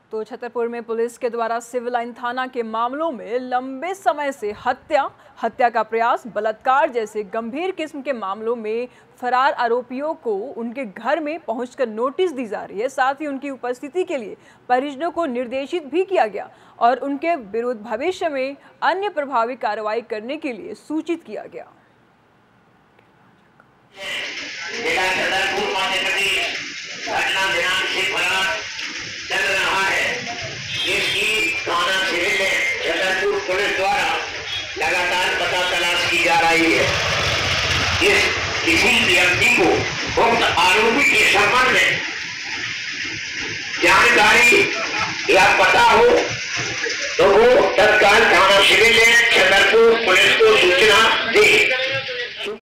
तो छतरपुर में पुलिस के द्वारा सिविल लाइन थाना के मामलों में लंबे समय से हत्या का प्रयास, बलात्कार जैसे गंभीर किस्म के मामलों में फरार आरोपियों को उनके घर में पहुंचकर नोटिस दी जा रही है। साथ ही उनकी उपस्थिति के लिए परिजनों को निर्देशित भी किया गया और उनके विरुद्ध भविष्य में अन्य प्रभावी कार्रवाई करने के लिए सूचित किया गया। चल रहा है, इसकी थाना सिविल छतरपुर पुलिस द्वारा लगातार पता तलाश की जा रही है। इस किसी व्यक्ति को उक्त आरोपी के संबंध में जानकारी या पता हो तो वो तत्काल थाना सिविल छतरपुर पुलिस को सूचना दे।